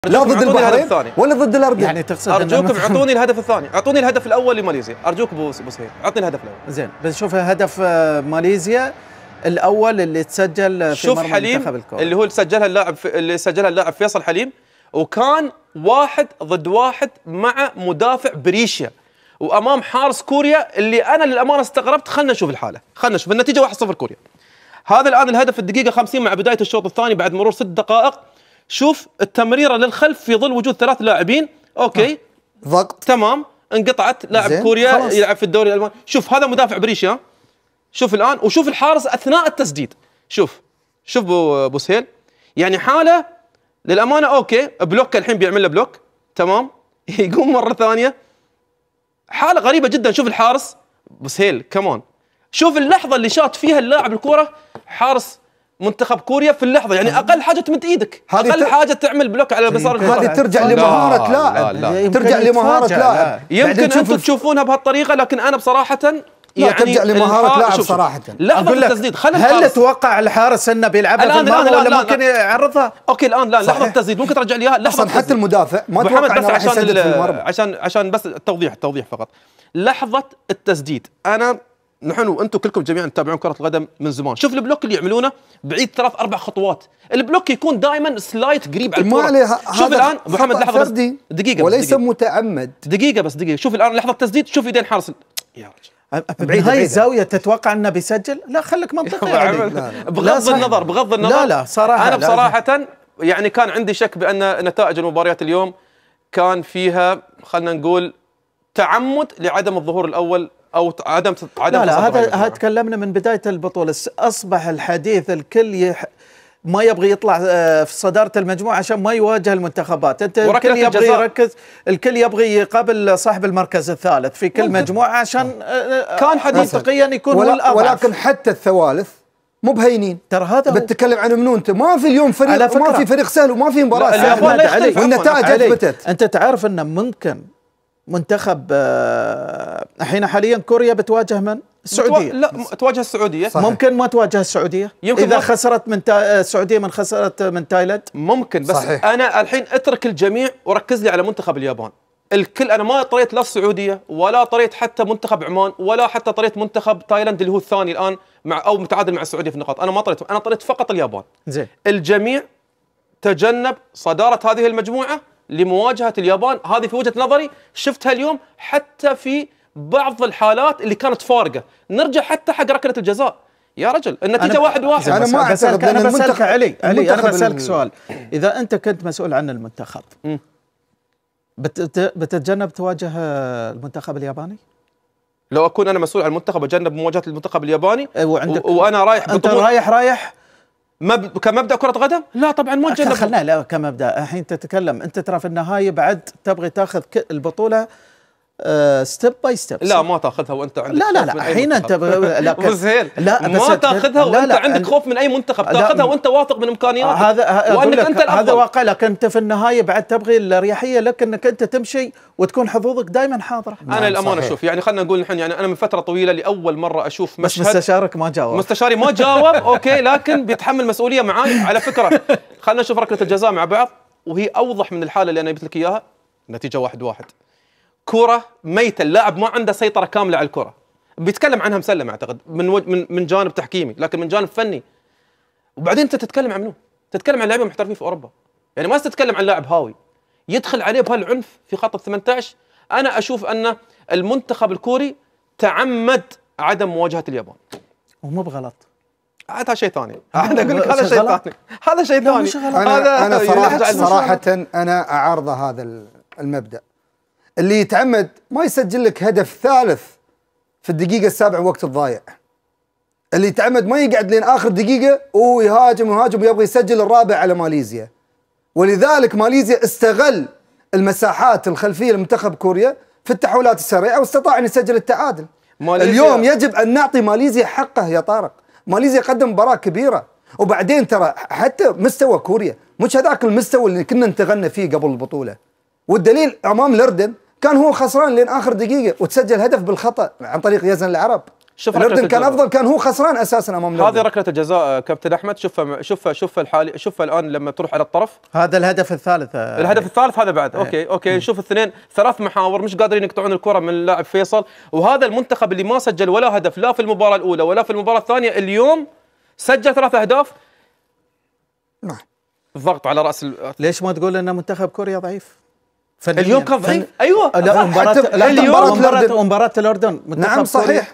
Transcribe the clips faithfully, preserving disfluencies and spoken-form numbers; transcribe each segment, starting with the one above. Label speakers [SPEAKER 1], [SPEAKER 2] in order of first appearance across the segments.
[SPEAKER 1] لا ضد البحرين ولا ضد الاردن.
[SPEAKER 2] يعني تقصد
[SPEAKER 3] ارجوكم اعطوني الهدف الثاني، اعطوني الهدف الاول لماليزيا، ارجوك ابو سهيل، اعطني الهدف الاول.
[SPEAKER 2] زين بس شوف هدف ماليزيا الاول اللي تسجل في مرمى منتخب الكورة،
[SPEAKER 3] اللي هو اللي سجلها اللاعب اللي سجلها اللاعب فيصل حليم، وكان واحد ضد واحد مع مدافع بريشيا وامام حارس كوريا اللي انا للامانه استغربت. خلنا نشوف الحاله، خلنا نشوف النتيجه واحد صفر كوريا. هذا الان الهدف الدقيقه خمسين مع بدايه الشوط الثاني بعد مرور ست دقائق. شوف التمريره للخلف في ظل وجود ثلاث لاعبين، اوكي
[SPEAKER 1] ضغط
[SPEAKER 3] تمام، انقطعت لاعب كوريا خلاص. يلعب في الدوري الالماني. شوف هذا مدافع بريشيا، شوف الان، وشوف الحارس اثناء التسديد. شوف شوف ابو ابو سهيل، يعني حاله للامانه اوكي، بلوك الحين بيعمل له بلوك تمام، يقوم مره ثانيه، حاله غريبه جدا. شوف الحارس ابو سهيل كمان، شوف اللحظه اللي شاط فيها اللاعب الكوره حارس منتخب كوريا في اللحظه، يعني اقل حاجه تمد ايدك، اقل حاجه تعمل بلوك على مسار الخط.
[SPEAKER 1] هذه ترجع لمهاره لاعب، ترجع لمهاره لاعب.
[SPEAKER 3] يمكن انتم تشوفونها بهالطريقه، لكن انا بصراحه يعني
[SPEAKER 1] ترجع لمهاره لاعب صراحه.
[SPEAKER 3] لحظه التسديد،
[SPEAKER 2] هل تتوقع الحارس انه بيلعبها في الماضي ولا لا ممكن يعرضها؟
[SPEAKER 3] اوكي الان لا، لحظه التسديد ممكن ترجع لي اياها لحظه.
[SPEAKER 1] حتى المدافع ما توقع انه راح يسدد في المرمى.
[SPEAKER 3] عشان عشان بس التوضيح التوضيح فقط. لحظه التسديد، انا نحن وانتم كلكم جميعا تتابعون كره القدم من زمان، شوف البلوك اللي يعملونه بعيد ثلاث اربع خطوات، البلوك يكون دائما سلايت قريب على الكره. شوف الان محمد لحظه بس دقيقه
[SPEAKER 1] وليس
[SPEAKER 3] دقيقة.
[SPEAKER 1] متعمد
[SPEAKER 3] دقيقه بس دقيقه. شوف الان لحظه التسديد، شوف يدين حارس يا رجل
[SPEAKER 2] بعيد هاي الزاويه تتوقع انه بيسجل؟ لا خليك منطقي.
[SPEAKER 3] بغض النظر بغض النظر
[SPEAKER 2] لا لا صراحه
[SPEAKER 3] انا بصراحه يعني كان عندي شك بان نتائج المباريات اليوم كان فيها خلينا نقول تعمد لعدم الظهور الاول او عدم عدم
[SPEAKER 2] لا لا هذا هذا تكلمنا من بدايه البطوله. اصبح الحديث الكل يح... ما يبغي يطلع في صداره المجموعه عشان ما يواجه المنتخبات. انت الكل يبغي يركز، الكل يبغي يقابل صاحب المركز الثالث في كل مجموعه عشان
[SPEAKER 3] كان حديث
[SPEAKER 2] منطقيا يكون هو الأضعف.
[SPEAKER 1] ولكن حتى الثوالث مو بهينين،
[SPEAKER 2] ترى هذا
[SPEAKER 1] بتتكلم عن منو انت؟ ما في اليوم فريق، ما في فريق سهل وما في مباراه سهله، والنتائج اثبتت.
[SPEAKER 2] انت تعرف انه ممكن منتخب الحين حاليا كوريا بتواجه من؟ السعوديه.
[SPEAKER 3] لا تواجه السعوديه.
[SPEAKER 2] صحيح. ممكن ما تواجه السعوديه اذا خسرت من تا... السعوديه من خسرت من تايلاند
[SPEAKER 3] ممكن. بس صحيح. انا الحين اترك الجميع وركز لي على منتخب اليابان. الكل انا ما طريت لا السعوديه ولا طريت حتى منتخب عمان ولا حتى طريت منتخب تايلاند اللي هو الثاني الان مع او متعادل مع السعوديه في النقاط، انا ما طريتهم، انا طريت فقط اليابان.
[SPEAKER 2] زين.
[SPEAKER 3] الجميع تجنب صداره هذه المجموعه لمواجهه اليابان، هذه في وجهه نظري شفتها اليوم حتى في بعض الحالات اللي كانت فارقه. نرجع حتى حق ركله الجزاء يا رجل، النتيجه واحد واحد.
[SPEAKER 1] انا ما اعتقد.
[SPEAKER 2] انا بسالك علي علي انا بسالك سؤال، اذا انت كنت مسؤول عن المنتخب بت بتتجنب تواجه المنتخب الياباني؟
[SPEAKER 3] لو اكون انا مسؤول عن المنتخب اتجنب مواجهه المنتخب الياباني
[SPEAKER 2] وعندك
[SPEAKER 3] وانا رايح
[SPEAKER 2] انت رايح رايح
[SPEAKER 3] مب... كمبدا كره قدم؟ لا طبعا ما اتجنب.
[SPEAKER 2] خلنا لا كمبدا. الحين تتكلم انت ترى في النهايه بعد تبغي تاخذ البطوله ستيب باي ستيب.
[SPEAKER 3] لا ما تاخذها وانت عندك
[SPEAKER 2] لا لا لا الحين انت
[SPEAKER 3] لكن لا ما تاخذها وانت لا عندك خوف من اي منتخب، تاخذها وانت واثق من امكانياتك.
[SPEAKER 2] هذا
[SPEAKER 3] وانك انت الافضل.
[SPEAKER 2] هذا واقع، لكن انت في النهايه بعد تبغي الاريحيه لك انك انت تمشي وتكون حظوظك دائما حاضره.
[SPEAKER 3] انا للامانه اشوف يعني خلينا نقول الحين يعني انا من فتره طويله لاول مره اشوف مشهد.
[SPEAKER 2] بس مستشارك ما جاوب.
[SPEAKER 3] مستشاري ما جاوب اوكي، لكن بيتحمل مسؤوليه معاي. على فكره خلينا نشوف ركله الجزاء مع بعض، وهي اوضح من الحاله اللي انا جبت لك اياها. نتيجه واحد واحد، كرة ميتة، اللاعب ما عنده سيطرة كاملة على الكرة. بيتكلم عنها مسلم اعتقد من وج... من من جانب تحكيمي، لكن من جانب فني. وبعدين انت تتكلم عن منو؟ تتكلم عن لاعبين محترفين في اوروبا. يعني ما تتكلم عن لاعب هاوي يدخل عليه بهالعنف في خط ال ثمانية عشر. انا اشوف ان المنتخب الكوري تعمد عدم مواجهة اليابان.
[SPEAKER 2] ومو بغلط.
[SPEAKER 3] هذا شيء ثاني. انا اقول لك هذا شيء ثاني. هذا شيء ثاني.
[SPEAKER 1] انا انا صراحة صراحة انا اعارض هذا المبدأ. اللي يتعمد ما يسجل لك هدف ثالث في الدقيقة السابعة وقت الضايع. اللي يتعمد ما يقعد لين آخر دقيقة ويهاجم ويهاجم ويبغى يسجل الرابع على ماليزيا. ولذلك ماليزيا استغل المساحات الخلفية لمنتخب كوريا في التحولات السريعة واستطاع أن يسجل التعادل. اليوم يجب أن نعطي ماليزيا حقه يا طارق. ماليزيا قدم مباراة كبيرة، وبعدين ترى حتى مستوى كوريا مش هذاك المستوى اللي كنا نتغنى فيه قبل البطولة. والدليل امام الاردن كان هو خسران لين اخر دقيقه وتسجل هدف بالخطا عن طريق يزن العرب.
[SPEAKER 3] شوف
[SPEAKER 1] الاردن كان افضل، كان هو خسران اساسا امام الاردن.
[SPEAKER 3] هذه ركله الجزاء كابتن احمد. شوف شوف شوف الحالي، شوف الان لما تروح على الطرف،
[SPEAKER 2] هذا الهدف الثالث.
[SPEAKER 3] الهدف الثالث هذا بعد اوكي اوكي شوف الاثنين ثلاث محاور مش قادرين يقطعون الكره من اللاعب فيصل. وهذا المنتخب اللي ما سجل ولا هدف لا في المباراه الاولى ولا في المباراه الثانيه، اليوم سجل ثلاث اهداف.
[SPEAKER 1] نعم
[SPEAKER 3] الضغط على راس ال...
[SPEAKER 2] ليش ما تقول ان منتخب كوريا ضعيف؟
[SPEAKER 3] اليوم كان ضعيف. ايوه
[SPEAKER 2] لا مباراه
[SPEAKER 1] اليوم
[SPEAKER 2] مباراه مباراه الاردن.
[SPEAKER 1] نعم صحيح.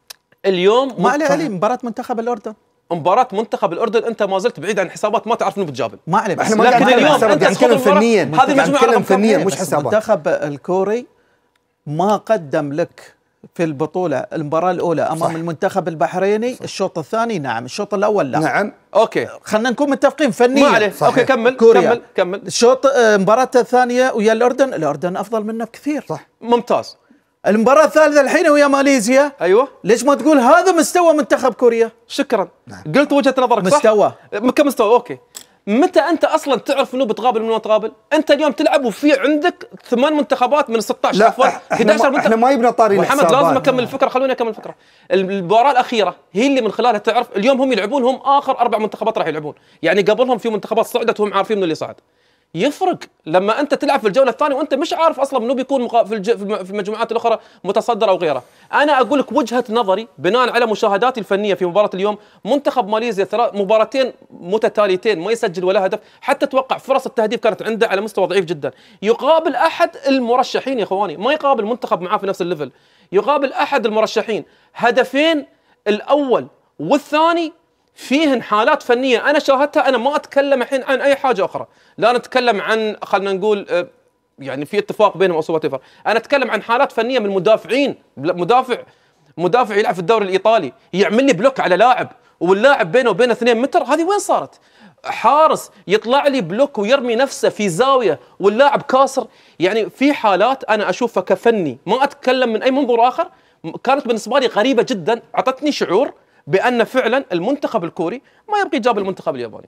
[SPEAKER 3] اليوم
[SPEAKER 2] ما عليه علي مباراه منتخب الاردن،
[SPEAKER 3] مباراة منتخب الاردن انت ما زلت بعيد عن حسابات ما تعرف انه بتجابل.
[SPEAKER 2] ما عليه،
[SPEAKER 1] احنا ما قاعد
[SPEAKER 3] اليوم انت
[SPEAKER 1] نتكلم فنيا،
[SPEAKER 3] هذه مجموعة
[SPEAKER 1] فنيا مش حسابات.
[SPEAKER 2] المنتخب الكوري ما قدم لك في البطولة المباراة الأولى أمام صح. المنتخب البحريني. صح. الشوط الثاني نعم، الشوط الأول لا.
[SPEAKER 1] نعم
[SPEAKER 3] اوكي
[SPEAKER 2] خلينا نكون متفقين فنيا.
[SPEAKER 3] ما عليه. صحيح. اوكي كمل
[SPEAKER 2] كوريا.
[SPEAKER 3] كمل كمل.
[SPEAKER 2] الشوط المباراة الثانية ويا الأردن، الأردن أفضل منا بكثير.
[SPEAKER 1] صح
[SPEAKER 3] ممتاز.
[SPEAKER 2] المباراة الثالثة الحين ويا ماليزيا.
[SPEAKER 3] ايوه
[SPEAKER 2] ليش ما تقول هذا مستوى منتخب كوريا؟
[SPEAKER 3] شكرا. نعم. قلت وجهة نظرك صح؟
[SPEAKER 2] مستوى
[SPEAKER 3] كمستوى اوكي. متى انت اصلا تعرف انه بتقابل من وين تقابل؟ انت اليوم تلعب وفي عندك ثمان منتخبات من ستة عشر عفوا
[SPEAKER 1] احد عشر منتخب. احنا ما يبنى طاري
[SPEAKER 3] محمد لازم اكمل الفكره، خلوني اكمل الفكره. المباراه الاخيره هي اللي من خلالها تعرف. اليوم هم يلعبون، هم اخر اربع منتخبات راح يلعبون، يعني قبلهم في منتخبات صعدت وهم عارفين من اللي صعد. يفرق لما انت تلعب في الجوله الثانيه وانت مش عارف اصلا منو بيكون في الج... في المجموعات الاخرى متصدر او غيره. انا اقول لك وجهه نظري بناء على مشاهداتي الفنيه في مباراه اليوم. منتخب ماليزيا ثلاث مباراتين متتاليتين ما يسجل ولا هدف، حتى توقع فرص التهديف كانت عنده على مستوى ضعيف جدا. يقابل احد المرشحين يا اخواني، ما يقابل منتخب معاه في نفس الليفل، يقابل احد المرشحين. هدفين الاول والثاني فيهن حالات فنيه انا شاهدتها. انا ما اتكلم الحين عن اي حاجه اخرى، لا نتكلم عن خلينا نقول يعني في اتفاق بينهم او سوى انا اتكلم عن حالات فنيه من مدافعين. مدافع مدافع يلعب في الدوري الايطالي يعمل لي بلوك على لاعب واللاعب بينه وبينه اثنين متر، هذه وين صارت؟ حارس يطلع لي بلوك ويرمي نفسه في زاويه واللاعب كاسر. يعني في حالات انا اشوفها كفني، ما اتكلم من اي منظور اخر، كانت بالنسبه لي غريبه جدا، اعطتني شعور بأن فعلا المنتخب الكوري ما يبغي يجاب المنتخب الياباني.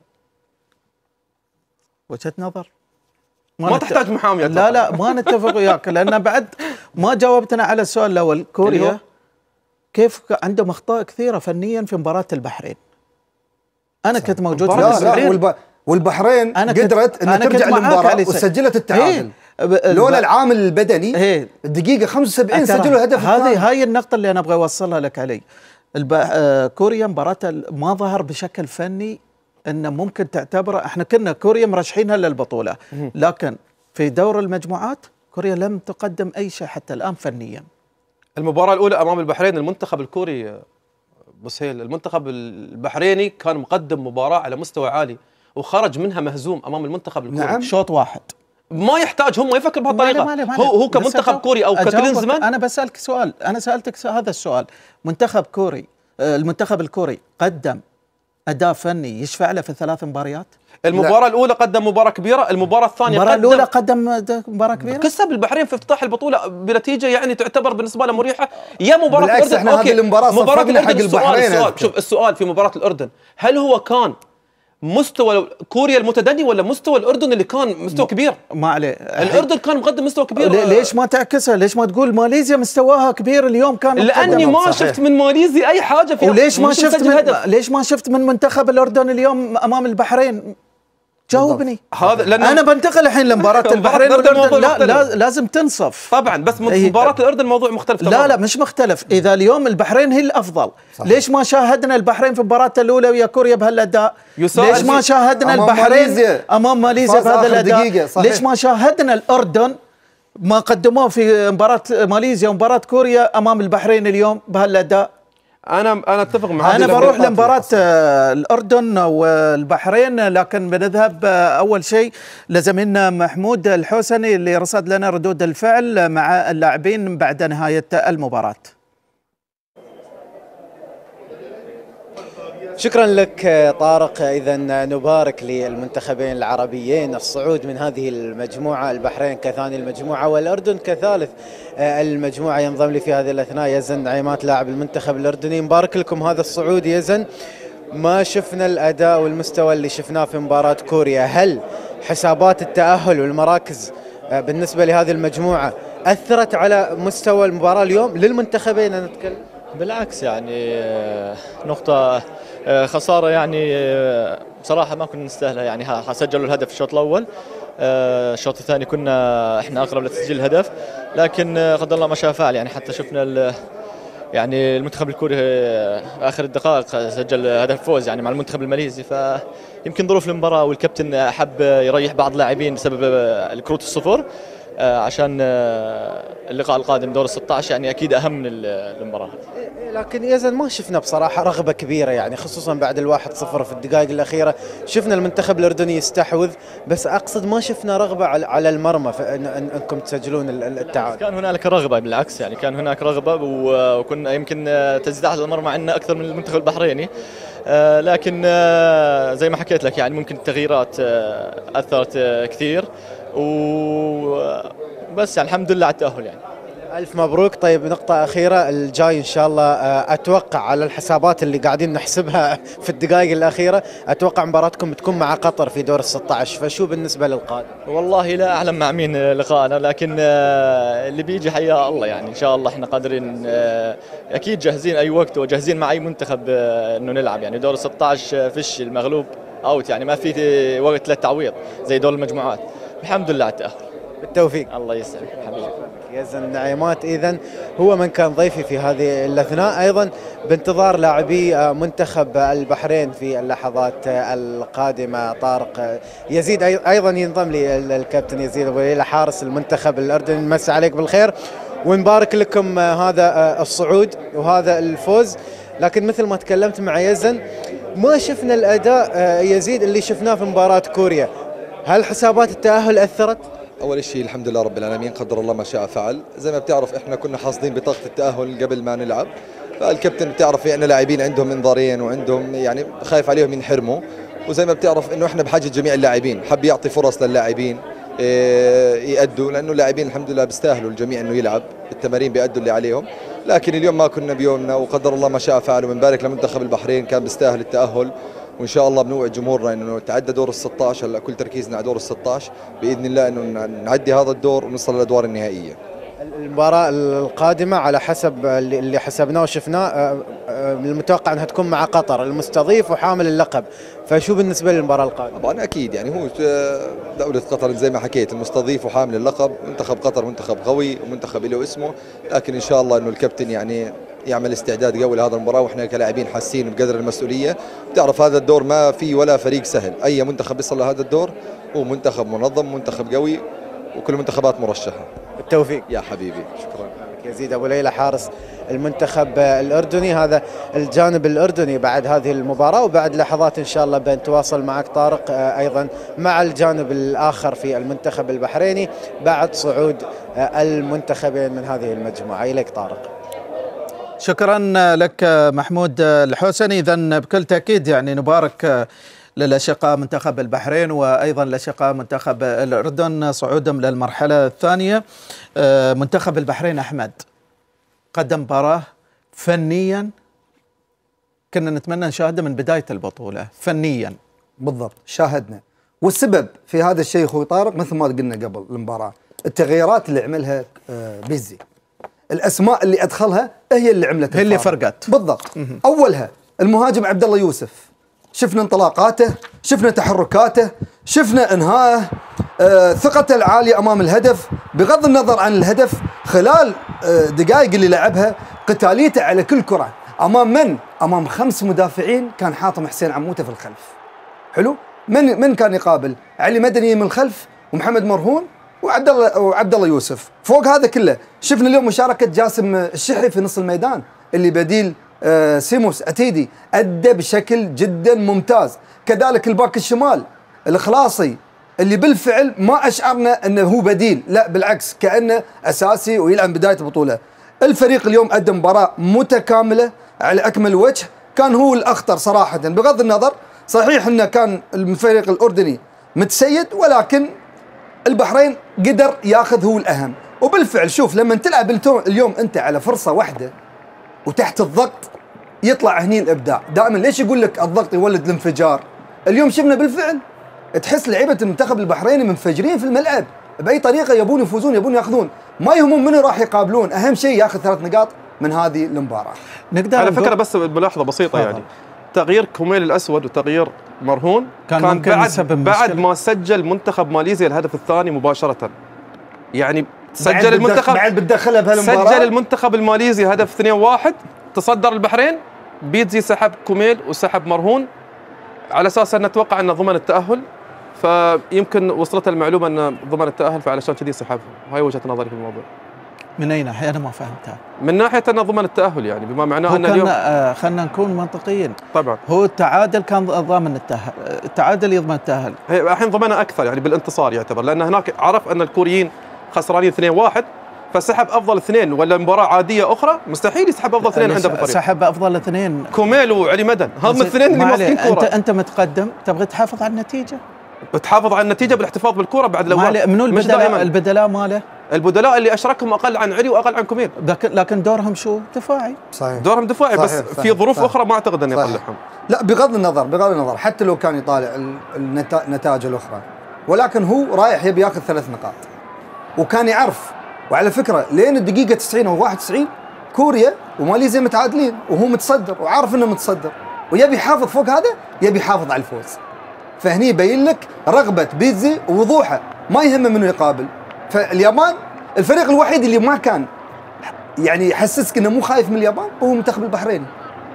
[SPEAKER 2] وجهة نظر
[SPEAKER 3] ما, ما تحتاج محامي.
[SPEAKER 2] لا لا ما نتفق وياك، لأن بعد ما جاوبتنا على السؤال الأول. كوريا كيف عندهم أخطاء كثيرة فنيا في مباراة البحرين. أنا كنت موجود في
[SPEAKER 1] البحرين والب... والبحرين أنا قدرت أن ترجع للمباراة وسجلت التعادل. لولا العامل البدني هي. الدقيقة خمسة وسبعين سجلوا هدف.
[SPEAKER 2] هذه هاي النقطة اللي أنا أبغى أوصلها لك علي. الب... كوريا مباراة ما ظهر بشكل فني انه ممكن تعتبره. احنا كنا كوريا مرشحينها للبطولة، لكن في دور المجموعات كوريا لم تقدم اي شيء حتى الان فنيا.
[SPEAKER 3] المباراة الأولى أمام البحرين المنتخب الكوري بسهيل، المنتخب البحريني كان مقدم مباراة على مستوى عالي وخرج منها مهزوم أمام المنتخب الكوري.
[SPEAKER 2] نعم. شوط واحد
[SPEAKER 3] ما يحتاج هم يفكر بهالطريقه.
[SPEAKER 2] مالي مالي.
[SPEAKER 3] هو هو كمنتخب كوري او ككلينزمان.
[SPEAKER 2] انا بسالك سؤال، انا سالتك هذا السؤال. منتخب كوري، المنتخب الكوري قدم اداء فني يشفع له في ثلاث مباريات؟
[SPEAKER 3] المباراه لا. الاولى قدم مباراه كبيره، المباراه الثانيه
[SPEAKER 2] المباراه الاولى قدم مباراه كبيره،
[SPEAKER 3] كسب البحرين في افتتاح البطوله بنتيجه يعني تعتبر بالنسبه له مريحه. يا مباراه
[SPEAKER 1] الاردن احنا هذه المباراه
[SPEAKER 3] مباراه
[SPEAKER 1] الأردن حق البحرين.
[SPEAKER 3] السؤال شوف السؤال في مباراه الاردن، هل هو كان مستوى كوريا المتدني ولا مستوى الاردن اللي كان مستوى كبير؟
[SPEAKER 2] ما عليه،
[SPEAKER 3] الاردن كان مقدم مستوى كبير.
[SPEAKER 2] ليش ما تعكسها؟ ليش ما تقول ماليزيا مستواها كبير اليوم؟ كان
[SPEAKER 3] لاني ما صحيح. شفت من ماليزيا اي حاجه في.
[SPEAKER 2] وليش ما شفت من ليش ما شفت من منتخب الاردن اليوم امام البحرين؟ جاوبني.
[SPEAKER 3] هذا لأن
[SPEAKER 2] انا بنتقل الحين لمباراه البحرين والاردن. لا, لا لازم تنصف
[SPEAKER 3] طبعا، بس مباراه الاردن موضوع مختلف
[SPEAKER 2] تماما. لا لا مش مختلف. اذا اليوم البحرين هي الافضل صحيح. ليش ما شاهدنا البحرين في المباراه الاولى ويا كوريا بهالاداء؟ ليش ما شاهدنا
[SPEAKER 1] أمام
[SPEAKER 2] البحرين
[SPEAKER 1] ماليزيا.
[SPEAKER 2] امام ماليزيا بهذا الاداء؟ ليش ما شاهدنا الاردن ما قدموه في مباراه ماليزيا ومباراه كوريا امام البحرين اليوم بهالاداء؟
[SPEAKER 3] انا انا اتفق معك.
[SPEAKER 2] انا بروح لمباراه الاردن والبحرين، لكن بنذهب اول شيء لزميلنا محمود الحوسني اللي رصد لنا ردود الفعل مع اللاعبين بعد نهايه المباراه.
[SPEAKER 4] شكرا لك طارق. إذا نبارك للمنتخبين العربيين الصعود من هذه المجموعة، البحرين كثاني المجموعة والأردن كثالث المجموعة. ينضم لي في هذه الأثناء يزن عيمات لاعب المنتخب الأردني. مبارك لكم هذا الصعود يزن. ما شفنا الأداء والمستوى اللي شفناه في مباراة كوريا. هل حسابات التأهل والمراكز بالنسبة لهذه المجموعة أثرت على مستوى المباراة اليوم للمنتخبين؟ أنا أتكلم
[SPEAKER 5] بالعكس يعني نقطة خسارة يعني بصراحة ما كنا نستاهلها يعني. سجلوا الهدف في الشوط الأول، الشوط الثاني كنا احنا أقرب لتسجيل الهدف، لكن قدر الله ما شاء فعل يعني. حتى شفنا يعني المنتخب الكوري آخر الدقائق سجل هدف فوز يعني مع المنتخب الماليزي، فيمكن ظروف المباراة والكابتن حب يريح بعض اللاعبين بسبب الكروت الصفر عشان اللقاء القادم دور الستة عشر يعني اكيد اهم من المباراه.
[SPEAKER 4] لكن يزن ما شفنا بصراحه رغبه كبيره يعني، خصوصا بعد الواحد صفر في الدقائق الاخيره. شفنا المنتخب الاردني يستحوذ، بس اقصد ما شفنا رغبه على المرمى إن انكم تسجلون التعادل.
[SPEAKER 5] كان هنالك رغبه بالعكس يعني، كان هناك رغبه وكنا يمكن تسديدات على المرمى عندنا اكثر من المنتخب البحريني، لكن زي ما حكيت لك يعني ممكن التغييرات اثرت كثير وبس يعني الحمد لله على التأهل يعني.
[SPEAKER 4] ألف مبروك. طيب نقطة أخيرة، الجاي إن شاء الله أتوقع على الحسابات اللي قاعدين نحسبها في الدقائق الأخيرة، أتوقع مباراتكم تكون مع قطر في دور الستة عشر، فشو بالنسبة للقادم؟
[SPEAKER 5] والله لا أعلم مع مين لقاءنا، لكن اللي بيجي حياه الله يعني. إن شاء الله إحنا قادرين أكيد جاهزين أي وقت وجاهزين مع أي منتخب إنه نلعب يعني. دور الستة عشر فيش المغلوب أوت يعني، ما في وقت للتعويض زي دور المجموعات. الحمد لله على التأهل.
[SPEAKER 4] بالتوفيق.
[SPEAKER 5] الله يسعدك حبيبي.
[SPEAKER 4] يزن نعيمات إذن هو من كان ضيفي في هذه الأثناء، أيضا بانتظار لاعبي منتخب البحرين في اللحظات القادمة. طارق يزيد أيضا ينضم لي الكابتن يزيد أبو ليلى حارس المنتخب الأردني. نمسي عليك بالخير ونبارك لكم هذا الصعود وهذا الفوز. لكن مثل ما تكلمت مع يزن ما شفنا الأداء يزيد اللي شفناه في مباراة كوريا. هل حسابات التأهل أثرت؟
[SPEAKER 6] أول شيء الحمد لله رب العالمين، قدر الله ما شاء فعل. زي ما بتعرف إحنا كنا حاصدين بطاقة التأهل قبل ما نلعب، فالكابتن بتعرف في عندنا لاعبين عندهم انذارين وعندهم يعني خايف عليهم ينحرموا، وزي ما بتعرف إنه إحنا بحاجة جميع اللاعبين، حب يعطي فرص للاعبين يأدوا، لأنه اللاعبين الحمد لله بيستاهلوا الجميع إنه يلعب التمارين، بيأدوا اللي عليهم. لكن اليوم ما كنا بيومنا وقدر الله ما شاء فعل، وبنبارك لمنتخب البحرين كان بيستاهل التأهل، وان شاء الله بنوعد جمهورنا انه نتعدى دور ال ستة عشر. هلا كل تركيزنا على دور ال ستة عشر باذن الله انه نعدي هذا الدور ونوصل للادوار النهائيه.
[SPEAKER 4] المباراة القادمة على حسب اللي حسبناه وشفناه المتوقع انها تكون مع قطر المستضيف وحامل اللقب، فشو بالنسبة للمباراة القادمة؟
[SPEAKER 6] طبعا اكيد يعني هو دولة قطر زي ما حكيت المستضيف وحامل اللقب. منتخب قطر منتخب قوي ومنتخب له اسمه، لكن ان شاء الله انه الكابتن يعني يعمل استعداد قوي لهذا المباراة، واحنا كلاعبين حاسين بقدر المسؤولية. بتعرف هذا الدور ما في ولا فريق سهل، اي منتخب بيصل لهذا الدور هو منتخب منظم منتخب قوي، وكل المنتخبات مرشحة.
[SPEAKER 4] بالتوفيق
[SPEAKER 6] يا حبيبي. شكرا.
[SPEAKER 4] يزيد أبو ليلى حارس المنتخب الأردني. هذا الجانب الأردني بعد هذه المباراة، وبعد لحظات إن شاء الله بنتواصل معك طارق أيضا مع الجانب الآخر في المنتخب البحريني بعد صعود المنتخبين من هذه المجموعة. إليك طارق.
[SPEAKER 2] شكرا لك محمود الحوسني. إذن بكل تأكيد يعني نبارك للأشقاء منتخب البحرين وأيضا لأشقاء منتخب الأردن صعودهم للمرحلة الثانية. منتخب البحرين أحمد قدم مباراة فنيا كنا نتمنى نشاهده من بداية البطولة فنيا.
[SPEAKER 1] بالضبط شاهدنا، والسبب في هذا الشيء أخوي طارق مثل ما قلنا قبل المباراة، التغييرات اللي عملها بيزي، الأسماء اللي أدخلها هي اللي عملت
[SPEAKER 2] هي اللي فرقت
[SPEAKER 1] بالضبط. أولها المهاجم عبد الله يوسف، شفنا انطلاقاته، شفنا تحركاته، شفنا انهائه، آه، ثقته العاليه امام الهدف، بغض النظر عن الهدف خلال آه، دقائق اللي لعبها، قتاليته على كل كره امام من؟ امام خمس مدافعين كان حاطم حسين عموته في الخلف. حلو؟ من من كان يقابل؟ علي مدني من الخلف ومحمد مرهون وعبد الله وعبد الله يوسف. فوق هذا كله شفنا اليوم مشاركه جاسم الشحري في نص الميدان اللي بديل آه سيموس أتيدي، أدى بشكل جدا ممتاز. كذلك الباك الشمال الإخلاصي اللي بالفعل ما أشعرنا أنه هو بديل، لا بالعكس كأنه أساسي ويلعب بداية البطولة. الفريق اليوم أدى مباراة متكاملة على أكمل وجه، كان هو الأخطر صراحة. بغض النظر صحيح أنه كان الفريق الأردني متسيد، ولكن البحرين قدر ياخذ هو الأهم. وبالفعل شوف لما تلعب اليوم أنت على فرصة واحدة وتحت الضغط يطلع هني الابداع. دائما ليش يقول لك الضغط يولد الانفجار؟ اليوم شفنا بالفعل تحس لعيبه المنتخب البحريني منفجرين في الملعب باي طريقه، يبون يفوزون يبون ياخذون، ما يهمون منو راح يقابلون، اهم شيء ياخذ ثلاث نقاط من هذه المباراه.
[SPEAKER 3] نقدر على فكره بس ملاحظه بسيطه يعني تغيير كوميل الاسود وتغيير مرهون كان, كان بعد بعد ما سجل منتخب ماليزيا الهدف الثاني مباشره. يعني سجل المنتخب
[SPEAKER 1] بعد بتدخلها بهالمباراه،
[SPEAKER 3] سجل المنتخب الماليزي هدف اثنين واحد، تصدر البحرين، بيتزي سحب كوميل وسحب مرهون على اساس ان نتوقع انه ضمن التاهل، فيمكن وصلت المعلومه انه ضمن التاهل فعلشان كذي سحبها. هاي وجهه نظري في الموضوع.
[SPEAKER 2] من اي ناحيه؟ انا ما فهمتها.
[SPEAKER 3] من ناحيه انه ضمن التاهل يعني بما معناه ان
[SPEAKER 2] اليوم آه خلينا نكون منطقيين.
[SPEAKER 3] طبعا
[SPEAKER 2] هو التعادل كان ضامن التاهل، التعادل يضمن التاهل.
[SPEAKER 3] الحين ضمنه اكثر يعني بالانتصار يعتبر، لان هناك عرف ان الكوريين خسرانين اثنين واحد فسحب افضل اثنين، ولا مباراه عاديه اخرى مستحيل يسحب افضل اثنين عنده في الفريق.
[SPEAKER 2] سحب افضل اثنين
[SPEAKER 3] كوميل وعلي مدن، هم الاثنين اللي ماسكين كوره.
[SPEAKER 2] انت انت متقدم تبغى تحافظ على النتيجه،
[SPEAKER 3] تحافظ على النتيجه بالاحتفاظ بالكره بعد لو
[SPEAKER 2] منو البدلاء البدلاء ماله؟
[SPEAKER 3] البدلاء اللي اشركهم اقل عن علي واقل عن كوميل،
[SPEAKER 2] لكن لكن دورهم شو؟ دفاعي.
[SPEAKER 1] صحيح
[SPEAKER 3] دورهم دفاعي بس صحيح. في ظروف صحيح. اخرى ما اعتقد انه يطلعهم.
[SPEAKER 1] لا بغض النظر بغض النظر حتى لو كان يطالع النتائج الاخرى، ولكن هو رايح يبي ياخذ ثلاث نقاط وكان يعرف. وعلى فكره لين الدقيقه تسعين او واحد وتسعين كوريا وماليزيا متعادلين وهو متصدر وعارف انه متصدر ويبي يحافظ فوق هذا، يبي يحافظ على الفوز. فهني يبين لك رغبه بيتزي ووضوحه، ما يهمه منه يقابل. فاليابان الفريق الوحيد اللي ما كان يعني يحسسك انه مو خايف من اليابان هو المنتخب البحريني.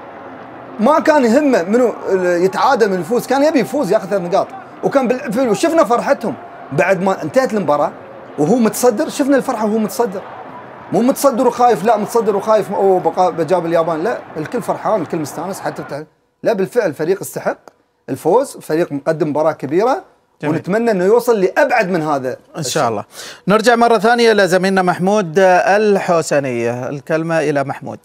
[SPEAKER 1] ما كان يهمه منه يتعادل من الفوز، كان يبي يفوز ياخذ ثلاث نقاط. وكان بالفعل وشفنا فرحتهم بعد ما انتهت المباراه وهو متصدر. شفنا الفرحه وهو متصدر، مو متصدر وخايف، لا متصدر وخايف اوه بجاب اليابان، لا الكل فرحان الكل مستانس حتى بتاع. لا بالفعل فريق استحق الفوز، فريق مقدم مباراه كبيره جميل. ونتمنى انه يوصل لابعد من هذا
[SPEAKER 2] ان شاء الله. نرجع مره ثانيه لزميلنا محمود الحوسني، الكلمه الى محمود.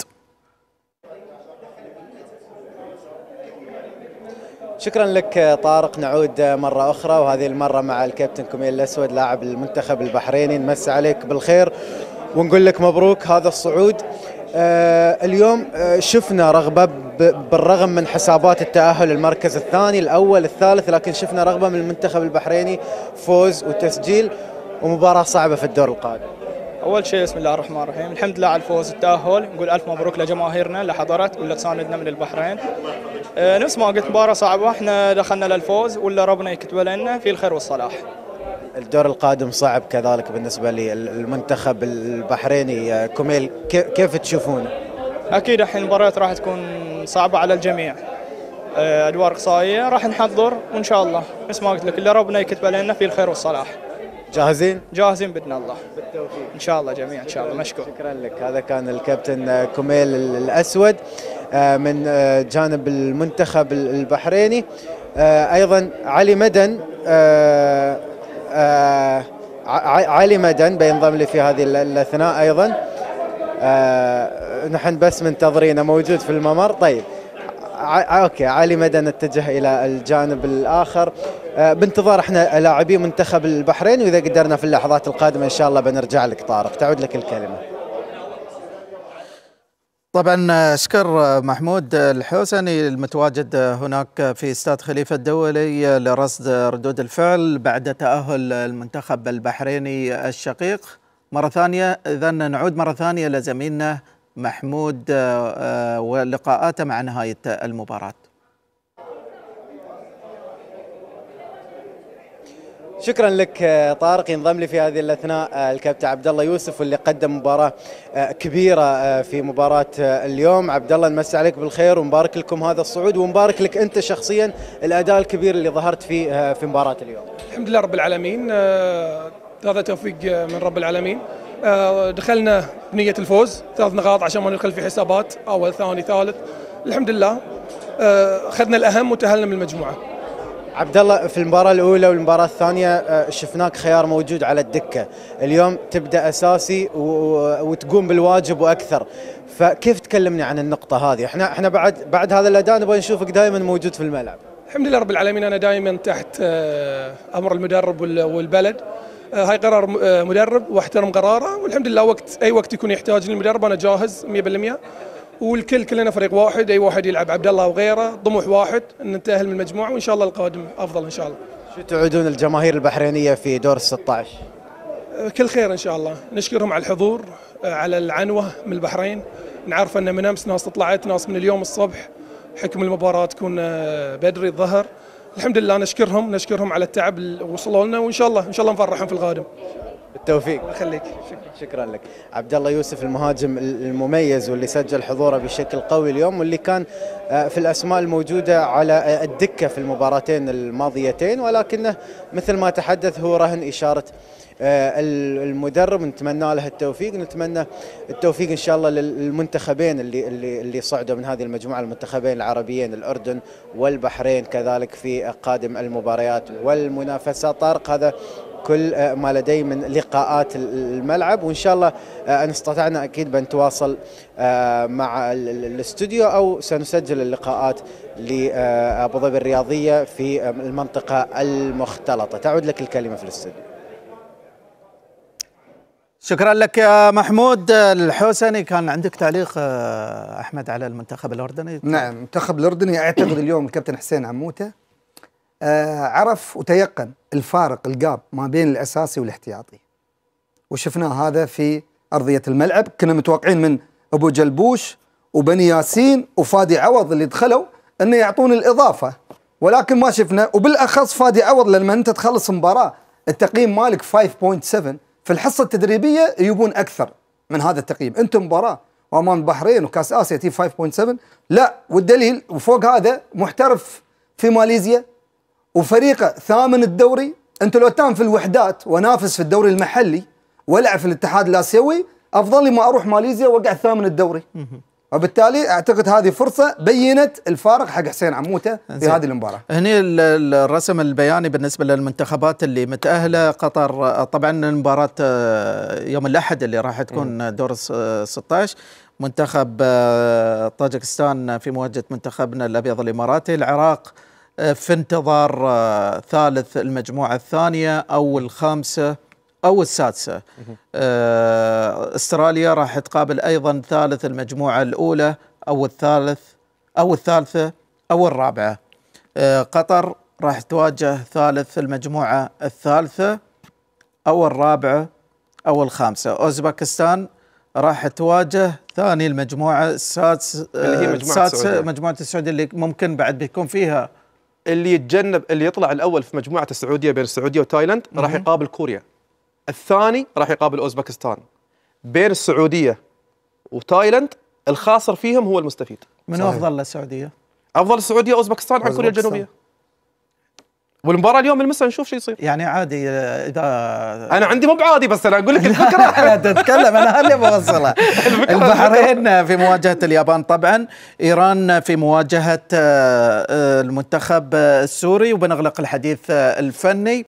[SPEAKER 4] شكرا لك طارق. نعود مرة أخرى وهذه المرة مع الكابتن كوميل الأسود لاعب المنتخب البحريني. نمسي عليك بالخير ونقول لك مبروك هذا الصعود. آه اليوم آه شفنا رغبة بالرغم من حسابات التأهل المركز الثاني الأول الثالث، لكن شفنا رغبة من المنتخب البحريني فوز وتسجيل ومباراة صعبة في الدور القادم.
[SPEAKER 7] أول شيء بسم الله الرحمن الرحيم، الحمد لله على الفوز والتأهل. نقول ألف مبروك لجماهيرنا اللي حضرت واللي تساندنا من البحرين. أه نفس ما قلت مباراة صعبة، احنا دخلنا للفوز ولا ربنا يكتب لنا في الخير والصلاح.
[SPEAKER 4] الدور القادم صعب كذلك بالنسبة للمنتخب البحريني. كوميل كيف تشوفونه؟
[SPEAKER 7] أكيد الحين المباريات راح تكون صعبة على الجميع، أدوار إقصائية راح نحضر وإن شاء الله نفس ما قلت لك اللي ربنا يكتب لنا في الخير والصلاح.
[SPEAKER 4] جاهزين؟
[SPEAKER 7] جاهزين بإذن الله. بالتوفيق إن شاء الله جميعا إن شاء الله. مشكور.
[SPEAKER 4] شكرا لك. هذا كان الكابتن كوميل الأسود من جانب المنتخب البحريني. أيضا علي مدن، علي مدن بينضم لي في هذه الأثناء أيضا. نحن بس منتظرينه موجود في الممر. طيب اوكي علي مدن اتجه الى الجانب الاخر. آه بانتظار احنا لاعبي منتخب البحرين، واذا قدرنا في اللحظات القادمه ان شاء الله بنرجع لك طارق. تعود لك الكلمه.
[SPEAKER 2] طبعا اشكر محمود الحوسني المتواجد هناك في استاد خليفه الدولي لرصد ردود الفعل بعد تاهل المنتخب البحريني الشقيق. مره ثانيه اذا نعود مره ثانيه لزميلنا محمود ولقاءاته مع نهاية المباراة.
[SPEAKER 4] شكرا لك طارق. ينضم لي في هذه الأثناء الكابتن عبد الله يوسف واللي قدم مباراة كبيرة في مباراة اليوم. عبد الله نمسي عليك بالخير ونبارك لكم هذا الصعود، ومبارك لك أنت شخصيا الأداء الكبير اللي ظهرت فيه في مباراة اليوم.
[SPEAKER 8] الحمد لله رب العالمين، هذا توفيق من رب العالمين. دخلنا بنية الفوز، ثلاث نقاط عشان ما ندخل في حسابات أول ثاني ثالث. الحمد لله أخذنا الأهم وتأهلنا من المجموعة.
[SPEAKER 4] عبد الله في المباراة الأولى والمباراة الثانية شفناك خيار موجود على الدكة، اليوم تبدأ أساسي وتقوم بالواجب وأكثر، فكيف تكلمني عن النقطة هذه؟ احنا احنا بعد بعد هذا الأداء نبغى نشوفك دائما موجود في الملعب.
[SPEAKER 8] الحمد لله رب العالمين، أنا دائما تحت أمر المدرب والبلد. هاي قرار مدرب واحترم قراره، والحمد لله وقت اي وقت يكون يحتاجني المدرب انا جاهز مية بالمية. والكل كلنا فريق واحد، اي واحد يلعب عبد الله وغيره، طموح واحد ان نتأهل من المجموعه، وان شاء الله القادم افضل ان شاء الله.
[SPEAKER 4] شو تعودون الجماهير البحرينيه في دور ستة عشر؟
[SPEAKER 8] كل خير ان شاء الله، نشكرهم على الحضور، على العنوه من البحرين، نعرف ان من امس ناس طلعت، ناس من اليوم الصبح، حكم المباراه تكون بدري الظهر. الحمد لله نشكرهم نشكرهم على التعب اللي وصلوا لنا، وان شاء الله ان شاء الله نفرحهم في القادم.
[SPEAKER 4] بالتوفيق.
[SPEAKER 8] الله يخليك. شكرا.
[SPEAKER 4] شكرا لك. عبد الله يوسف المهاجم المميز واللي سجل حضوره بشكل قوي اليوم، واللي كان في الاسماء الموجوده على الدكه في المباراتين الماضيتين، ولكنه مثل ما تحدث هو رهن اشاره المدرب. نتمنى له التوفيق، نتمنى التوفيق ان شاء الله للمنتخبين اللي اللي اللي صعدوا من هذه المجموعه، المنتخبين العربيين الاردن والبحرين كذلك في قادم المباريات والمنافسات. طارق، هذا كل ما لدي من لقاءات الملعب، وإن شاء الله أن استطعنا أكيد بنتواصل مع الاستوديو أو سنسجل اللقاءات لأبو ظبي الرياضية في المنطقة المختلطة. تعود لك الكلمة في الاستوديو.
[SPEAKER 2] شكرا لك يا محمود الحوسني. كان عندك تعليق أحمد على المنتخب الأردني؟
[SPEAKER 1] نعم، المنتخب الأردني أعتقد اليوم الكابتن حسين عموته آه عرف وتيقن الفارق الجاب ما بين الأساسي والاحتياطي، وشفناه هذا في أرضية الملعب. كنا متوقعين من أبو جلبوش وبني ياسين وفادي عوض اللي دخلوا أنه يعطون الإضافة، ولكن ما شفنا. وبالأخص فادي عوض، لما أنت تخلص مباراة التقييم مالك خمسة فاصلة سبعة، في الحصة التدريبية يبون أكثر من هذا التقييم. أنت مباراة وأمام البحرين وكاس آسيا تي خمسة فاصلة سبعة، لا. والدليل وفوق هذا محترف في ماليزيا وفريقه ثامن الدوري. انت لو تام في الوحدات ونافس في الدوري المحلي والعب في الاتحاد الاسيوي، افضل لي ما اروح ماليزيا واقع ثامن الدوري. وبالتالي اعتقد هذه فرصه بينت الفارق حق حسين عموته في هذه المباراه.
[SPEAKER 2] هني الرسم البياني بالنسبه للمنتخبات اللي متاهله. قطر طبعا المباراه يوم الاحد اللي راح تكون دور ستة عشر، منتخب طاجكستان في مواجهه منتخبنا الابيض الاماراتي. العراق في انتظار ثالث المجموعة الثانية أو الخامسة أو السادسة. استراليا راح تقابل أيضا ثالث المجموعة الأولى أو الثالث أو الثالثة أو الرابعة. قطر راح تواجه ثالث المجموعة الثالثة أو الرابعة أو الخامسة. أوزبكستان راح تواجه ثاني المجموعة السادسة اللي هي مجموعة السعودية. مجموعة السعودية اللي ممكن بعد بيكون فيها
[SPEAKER 3] اللي يتجنب اللي يطلع الاول في مجموعه السعوديه بين السعوديه وتايلاند راح يقابل كوريا، الثاني راح يقابل اوزبكستان. بين السعوديه وتايلاند الخاسر فيهم هو المستفيد.
[SPEAKER 2] من افضل للسعوديه؟
[SPEAKER 3] افضل السعوديه اوزبكستان عن كوريا الجنوبيه. والمباراه اليوم المساء نشوف شو يصير.
[SPEAKER 2] يعني عادي اذا
[SPEAKER 3] انا عندي مو بعادي، بس انا اقول لك الفكره.
[SPEAKER 2] تتكلم انا اللي بوصلها. البحرين في مواجهه اليابان طبعا، ايران في مواجهه المنتخب السوري، وبنغلق الحديث الفني